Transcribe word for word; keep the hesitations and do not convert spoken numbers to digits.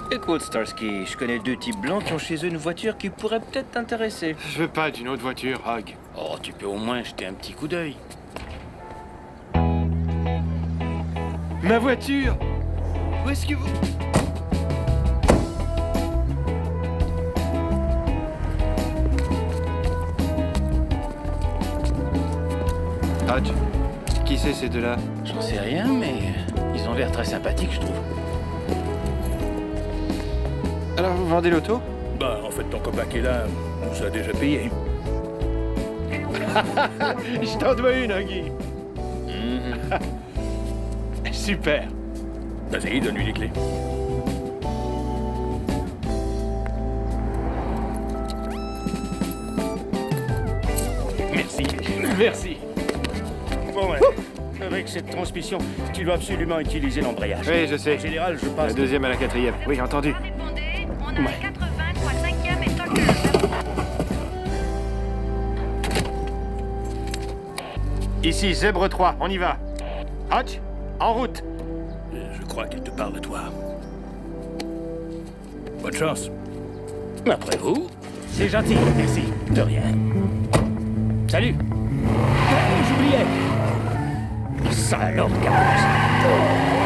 Écoute, Starsky, je connais deux types blancs qui ont chez eux une voiture qui pourrait peut-être t'intéresser. Je veux pas d'une autre voiture, Hog. Oh, tu peux au moins jeter un petit coup d'œil. Ma voiture! Où est-ce que vous... Hodge, qui c'est ces deux-là? J'en sais rien, mais ils ont l'air très sympathiques, je trouve. Alors vous vendez l'auto? Bah, en fait, ton copain qui est là nous a déjà payé. Je t'en dois une, Huggy. Mm-hmm. Super. Vas-y, donne-lui les clés. Merci. Merci. Bon, ouais. Avec cette transmission, tu dois absolument utiliser l'embrayage. Oui, je sais. En général, je La passe... deuxième à la quatrième. Oui, entendu. Répondez, on a Ouais. un quatre-vingts, quoi, cinquième et Tucker. Ici, Zèbre trois, on y va. Hodge, en route. Je crois qu'il te parle de toi. Bonne chance. Après vous. C'est gentil, merci. De rien. Salut. Ah, j'oubliais. Salope, Carlos.